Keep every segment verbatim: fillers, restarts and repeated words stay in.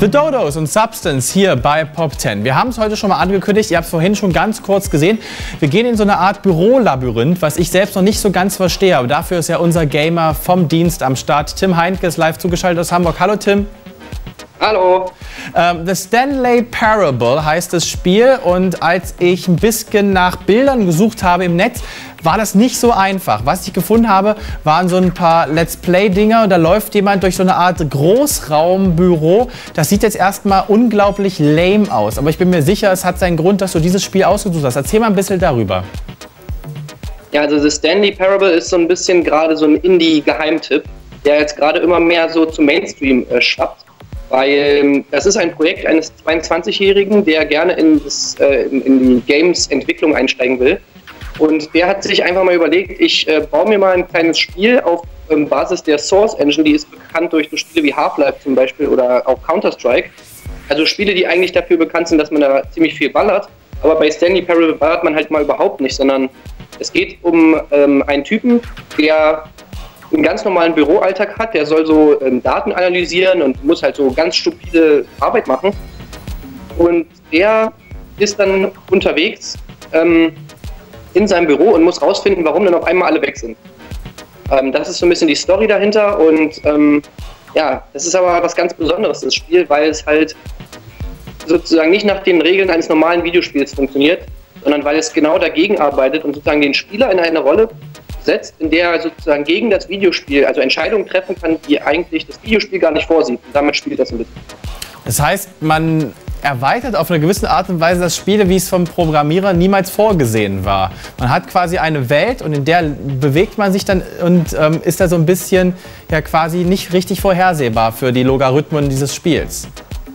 The Dodos und Substance hier bei Pop zehn. Wir haben es heute schon mal angekündigt, ihr habt es vorhin schon ganz kurz gesehen. Wir gehen in so eine Art Bürolabyrinth, was ich selbst noch nicht so ganz verstehe. Aber dafür ist ja unser Gamer vom Dienst am Start. Tim Heinke ist live zugeschaltet aus Hamburg. Hallo Tim. Hallo. Ähm, The Stanley Parable heißt das Spiel und als ich ein bisschen nach Bildern gesucht habe im Netz, war das nicht so einfach. Was ich gefunden habe, waren so ein paar Let's Play-Dinger und da läuft jemand durch so eine Art Großraumbüro. Das sieht jetzt erstmal unglaublich lame aus, aber ich bin mir sicher, es hat seinen Grund, dass du dieses Spiel ausgesucht hast. Erzähl mal ein bisschen darüber. Ja, also The Stanley Parable ist so ein bisschen gerade so ein Indie-Geheimtipp, der jetzt gerade immer mehr so zum Mainstream äh, schwappt. Weil das ist ein Projekt eines zweiundzwanzigjährigen, der gerne in, das, äh, in die Games-Entwicklung einsteigen will. Und der hat sich einfach mal überlegt, ich äh, baue mir mal ein kleines Spiel auf ähm, Basis der Source Engine, die ist bekannt durch so Spiele wie Half-Life zum Beispiel oder auch Counter-Strike. Also Spiele, die eigentlich dafür bekannt sind, dass man da ziemlich viel ballert. Aber bei Stanley Parable ballert man halt mal überhaupt nicht, sondern es geht um ähm, einen Typen, der einen ganz normalen Büroalltag hat, der soll so ähm, Daten analysieren und muss halt so ganz stupide Arbeit machen. Und der ist dann unterwegs ähm, in seinem Büro und muss rausfinden, warum dann auf einmal alle weg sind. Ähm, das ist so ein bisschen die Story dahinter und ähm, ja, das ist aber was ganz Besonderes, das Spiel, weil es halt sozusagen nicht nach den Regeln eines normalen Videospiels funktioniert, sondern weil es genau dagegen arbeitet und sozusagen den Spieler in eine Rolle setzt, in der er sozusagen gegen das Videospiel, also Entscheidungen treffen kann, die eigentlich das Videospiel gar nicht vorsieht. Und damit spielt das ein bisschen. Das heißt, man erweitert auf eine gewisse Art und Weise das Spiel, wie es vom Programmierer niemals vorgesehen war. Man hat quasi eine Welt und in der bewegt man sich dann und ähm, ist da so ein bisschen ja quasi nicht richtig vorhersehbar für die Logarithmen dieses Spiels.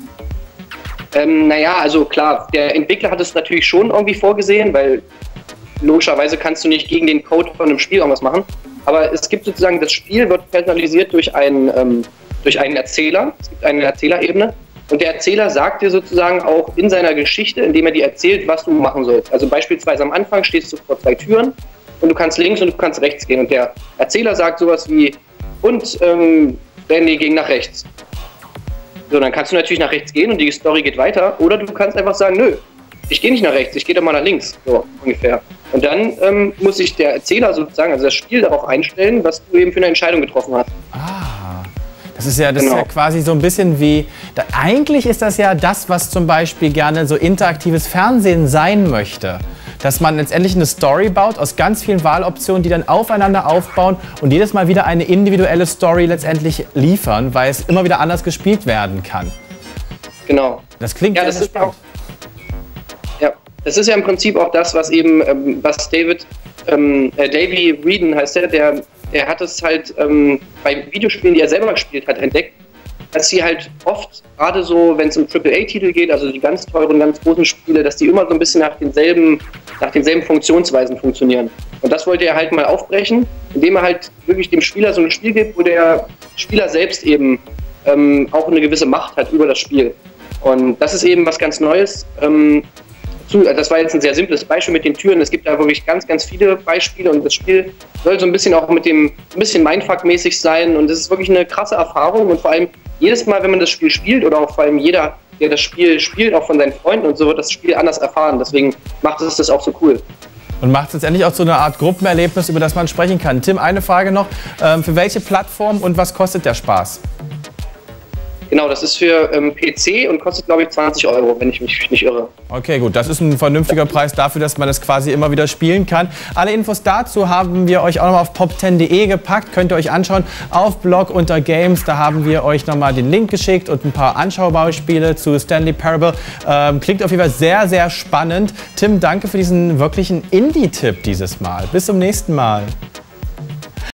Ähm, naja, also klar, der Entwickler hat es natürlich schon irgendwie vorgesehen, weil logischerweise kannst du nicht gegen den Code von einem Spiel irgendwas machen. Aber es gibt sozusagen, das Spiel wird personalisiert durch einen, ähm, durch einen Erzähler. Es gibt eine Erzählerebene. Und der Erzähler sagt dir sozusagen auch in seiner Geschichte, indem er dir erzählt, was du machen sollst. Also beispielsweise am Anfang stehst du vor zwei Türen und du kannst links und du kannst rechts gehen. Und der Erzähler sagt sowas wie, und ähm, Randy ging nach rechts. So, dann kannst du natürlich nach rechts gehen und die Story geht weiter. Oder du kannst einfach sagen, nö, ich gehe nicht nach rechts, ich gehe doch mal nach links, so ungefähr. Und dann ähm, muss sich der Erzähler sozusagen, also das Spiel darauf einstellen, was du eben für eine Entscheidung getroffen hast. Ah, das ist ja, das genau. ist ja quasi so ein bisschen wie, da, eigentlich ist das ja das, was zum Beispiel gerne so interaktives Fernsehen sein möchte. Dass man letztendlich eine Story baut aus ganz vielen Wahloptionen, die dann aufeinander aufbauen und jedes Mal wieder eine individuelle Story letztendlich liefern, weil es immer wieder anders gespielt werden kann. Genau. Das klingt ja, sehr, das sehr ist spannend. auch Ja, das ist ja im Prinzip auch das, was eben, ähm, was David, ähm, äh, Davey Wreden heißt der, der, der hat es halt ähm, bei Videospielen, die er selber gespielt hat, entdeckt, dass sie halt oft, gerade so, wenn es um Triple A Titel geht, also die ganz teuren, ganz großen Spiele, dass die immer so ein bisschen nach denselben, nach denselben Funktionsweisen funktionieren. Und das wollte er halt mal aufbrechen, indem er halt wirklich dem Spieler so ein Spiel gibt, wo der Spieler selbst eben ähm, auch eine gewisse Macht hat über das Spiel. Und das ist eben was ganz Neues. Ähm, Das war jetzt ein sehr simples Beispiel mit den Türen. Es gibt da wirklich ganz, ganz viele Beispiele und das Spiel soll so ein bisschen auch mit dem, ein bisschen Mindfuck-mäßig sein und es ist wirklich eine krasse Erfahrung und vor allem jedes Mal, wenn man das Spiel spielt oder auch vor allem jeder, der das Spiel spielt, auch von seinen Freunden und so, wird das Spiel anders erfahren. Deswegen macht es das auch so cool. Und macht es letztendlich auch so eine Art Gruppenerlebnis, über das man sprechen kann. Tim, eine Frage noch. Ähm, für welche Plattform und was kostet der Spaß? Genau, das ist für ähm, P C und kostet, glaube ich, zwanzig Euro, wenn ich mich nicht irre. Okay, gut. Das ist ein vernünftiger Preis dafür, dass man das quasi immer wieder spielen kann. Alle Infos dazu haben wir euch auch nochmal auf pop zehn punkt de gepackt. Könnt ihr euch anschauen auf Blog unter Games. Da haben wir euch nochmal den Link geschickt und ein paar Anschauungsbeispiele zu Stanley Parable. Ähm, klingt auf jeden Fall sehr, sehr spannend. Tim, danke für diesen wirklichen Indie-Tipp dieses Mal. Bis zum nächsten Mal.